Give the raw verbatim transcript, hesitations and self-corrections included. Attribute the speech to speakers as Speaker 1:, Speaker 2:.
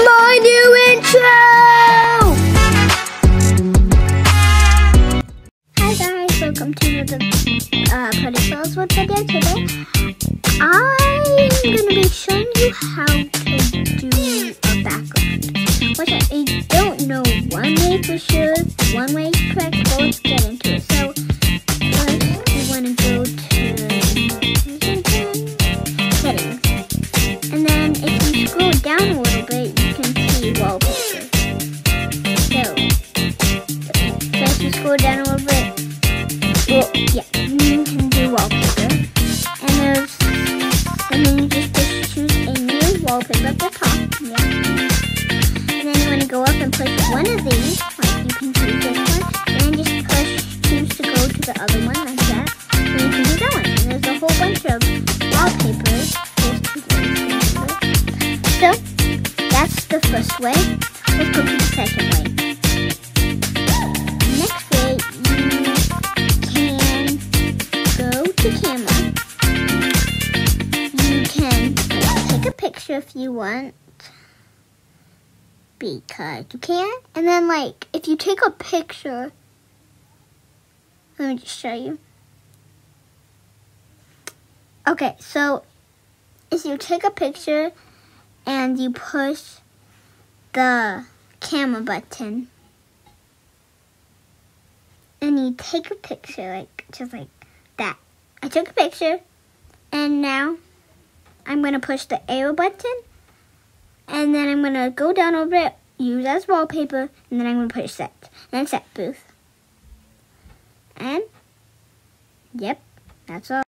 Speaker 1: my new intro! Hi guys, welcome to another uh, Pretty Fellas What video. Today, I'm going to be showing you how to do a background, which I don't know one way for sure, one way is correct, but let's get into it. So, first you want to go to settings, and then if you scroll down a little bit, you can see wallpaper. So, so if you scroll down a little bit, well, yeah, you can do wallpaper, and there's, and then you just push choose a new wallpaper at the top, yeah, and then you want to go up and push one of these, like you can choose this one, and then just push, choose to go to the other one, like that, and you can do that one, and there's a whole bunch of wallpapers. There's two things, remember? So, that's the first way. Let's go to the second way. Next way, you can go to camera. You can take a picture if you want, because you can. And then, like, if you take a picture, let me just show you. Okay, so if you take a picture and you push the camera button and you take a picture, like just like that. I took a picture, and now I'm going to push the arrow button, and then I'm going to go down over it, use as wallpaper, and then I'm going to push set, and then set booth. And, yep, that's all.